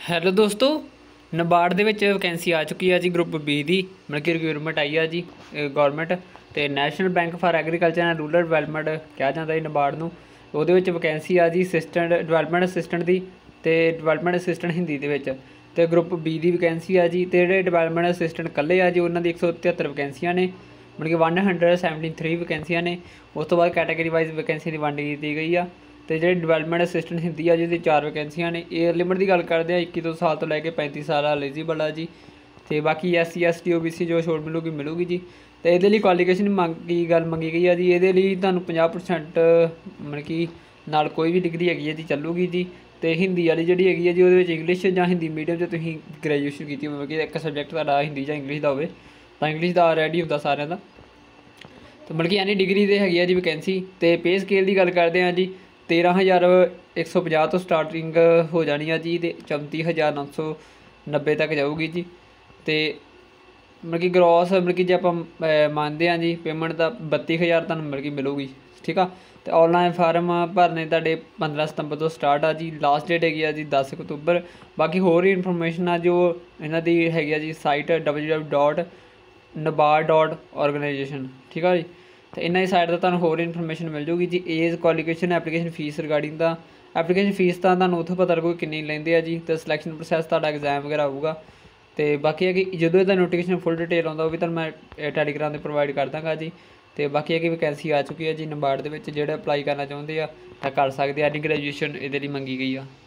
Hello ਦੋਸਤੋ, ਨਬਾਰਡ ਦੇ ਵਿੱਚ ਵੈਕੈਂਸੀ ਆ ਚੁੱਕੀ ਆ ਜੀ। ਗਰੁੱਪ ਬੀ ਦੀ ਮਤਲਬ ਕਿ ਰਿਕਰੂਟਮੈਂਟ ਆਈ ਆ ਜੀ ਗੌਰਮੈਂਟ ਅਤੇ national bank for agriculture and rural development ਕਿਹਾ ਜਾਂਦਾ ਜੀ ਨਬਾਰਡ ਨੂੰ। ਉਹਦੇ ਵਿੱਚ ਵੈਕੈਂਸੀ ਆ ਜੀ ਅਸਿਸਟੈਂਟ ਡਿਵੈਲਪਮੈਂਟ ਅਸਿਸਟੈਂਟ ਦੀ ਅਤੇ ਡਿਵੈਲਪਮੈਂਟ ਅਸਿਸਟੈਂਟ ਹਿੰਦੀ ਦੇ ਵਿੱਚ। ਅਤੇ ਗਰੁੱਪ ਬੀ ਦੀ ਵੈਕੈਂਸੀ ਆ ਜੀ। ਅਤੇ ਜਿਹੜੇ ਡਿਵੈਲਪਮੈਂਟ ਅਸਿਸਟੈਂਟ ਇਕੱਲੇ ਆ ਜੀ ਉਹਨਾਂ ਦੀ 173 ਵੈਕੈਂਸੀਆਂ ਨੇ, ਮਤਲਬ ਕਿ 173 ਵੈਕੈਂਸੀਆਂ ਨੇ। ਉਸ ਤੋਂ ਬਾਅਦ ਕੈਟਾਗਰੀ ਵਾਈਜ਼ ਵੈਕੈਂਸੀ ਦੀ ਵੰਡ ਕੀਤੀ ਗਈ ਆ। ਅਤੇ ਜਿਹੜੇ ਡਿਵੈਲਪਮੈਂਟ ਅਸਿਸਟੈਂਟ ਹਿੰਦੀ ਆ ਜਿਹਦੀ 4 ਵੈਕੈਂਸੀਆਂ ਨੇ। ਏਜ ਲਿਮਿਟ ਦੀ ਗੱਲ ਕਰਦੇ ਹਾਂ 21 ਸਾਲ ਤੋਂ ਲੈ ਕੇ 35 ਸਾਲ ਐਲੀਜੀਬਲ ਆ ਜੀ। ਅਤੇ ਬਾਕੀ SC ST OBC ਜੋ ਛੋਟ ਮਿਲੂਗੀ ਜੀ। ਅਤੇ ਇਹਦੇ ਲਈ ਕੁਆਲੀਫਿਕੇਸ਼ਨ ਮੰਗੀ ਗਈ ਆ ਜੀ। ਇਹਦੇ ਲਈ ਤੁਹਾਨੂੰ 50% ਮਤਲਬ ਕਿ ਨਾਲ ਕੋਈ ਵੀ ਡਿਗਰੀ ਹੈਗੀ ਹੈ ਜੀ ਚੱਲੂਗੀ ਜੀ। ਅਤੇ ਹਿੰਦੀ ਵਾਲੀ ਜਿਹੜੀ ਹੈਗੀ ਹੈ ਜੀ ਉਹਦੇ ਵਿੱਚ ਇੰਗਲਿਸ਼ ਜਾਂ ਹਿੰਦੀ ਮੀਡੀਅਮ 'ਚ ਤੁਸੀਂ ਗ੍ਰੈਜੂਏਸ਼ਨ ਕੀਤੀ ਹੋਵੇ, ਕਿ ਇੱਕ ਸਬਜੈਕਟ ਤੁਹਾਡਾ ਹਿੰਦੀ ਜਾਂ ਇੰਗਲਿਸ਼ ਦਾ ਹੋਵੇ ਤਾਂ ਇੰਗਲਿਸ਼ ਦਾ ਰੈਡੀ ਹੁੰਦਾ ਸਾਰਿਆਂ ਦਾ। ਅਤੇ ਮਤਲਬ ਕਿ ਐਨੀ ਡਿਗਰੀ ਦੇ ਹੈਗੀ ਆ ਜੀ ਵੈਕੈਂਸੀ। ਅਤੇ ਪੇ ਸਕੇਲ ਦੀ ਗੱਲ ਕਰਦੇ ਹਾਂ ਜੀ 13,150 ਤੋਂ ਸਟਾਰਟਿੰਗ ਹੋ ਜਾਣੀ ਆ ਜੀ। ਅਤੇ 34,990 ਤੱਕ ਜਾਊਗੀ ਜੀ। ਅਤੇ ਮਤਲਬ ਕਿ ਗਰੋਸ ਮਤਲਬ ਕਿ ਜੇ ਆਪਾਂ ਮੰਨਦੇ ਹਾਂ ਜੀ ਪੇਮੈਂਟ ਦਾ 32,000 ਤੁਹਾਨੂੰ ਮਤਲਬ ਕਿ ਮਿਲੂਗੀ, ਠੀਕ ਆ। ਅਤੇ ਔਨਲਾਈਨ ਫਾਰਮ ਭਰਨੇ ਤੁਹਾਡੇ 15 ਸਤੰਬਰ ਤੋਂ ਸਟਾਰਟ ਆ ਜੀ। ਲਾਸਟ ਡੇਟ ਹੈਗੀ ਆ ਜੀ 10 ਅਕਤੂਬਰ। ਬਾਕੀ ਹੋਰ ਵੀ ਇਨਫੋਰਮੇਸ਼ਨ ਆ ਜੋ ਇਹਨਾਂ ਦੀ ਹੈਗੀ ਆ ਜੀ ਸਾਈਟ www.nabard.organization, ਠੀਕ ਆ ਜੀ। ਅਤੇ ਇਹਨਾਂ ਦੀ ਸਾਈਟ 'ਤੇ ਤੁਹਾਨੂੰ ਹੋਰ ਇਨਫੋਰਮੇਸ਼ਨ ਮਿਲ ਜੂਗੀ ਜੀ। Age qualification application fee regarding ਦਾ ਐਪਲੀਕੇਸ਼ਨ ਫੀਸ ਤਾਂ ਤੁਹਾਨੂੰ ਉੱਥੋਂ ਪਤਾ ਲੱਗੂਗਾ ਕਿੰਨੀ ਲੈਂਦੇ ਆ ਜੀ। ਅਤੇ ਸਿਲੈਕਸ਼ਨ ਪ੍ਰੋਸੈਸ ਤੁਹਾਡਾ ਐਗਜ਼ਾਮ ਵਗੈਰਾ ਹੋਊਗਾ। ਅਤੇ ਬਾਕੀ ਹੈ ਕਿ ਜਦੋਂ ਇਹਦਾ ਨੋਟੀਫਿਕੇਸ਼ਨ ਫੁੱਲ ਡਿਟੇਲ ਆਉਂਦਾ ਉਹ ਵੀ ਤੁਹਾਨੂੰ ਮੈਂ ਟੈਲੀਗ੍ਰਾਮ 'ਤੇ ਪ੍ਰੋਵਾਈਡ ਕਰ ਦਾਂਗਾ ਜੀ। ਅਤੇ ਬਾਕੀ ਹੈ ਕਿ ਵੈਕੈਂਸੀ ਆ ਚੁੱਕੀ ਹੈ ਜੀ ਨਬਾਰਡ ਦੇ ਵਿੱਚ। ਜਿਹੜੇ ਅਪਲਾਈ ਕਰਨਾ ਚਾਹੁੰਦੇ ਆ ਤਾਂ ਕਰ ਸਕਦੇ ਆ। ਐਨੀ ਗ੍ਰੈਜੂਏਸ਼ਨ ਇਹਦੇ ਲਈ ਮੰਗੀ ਗਈ ਆ।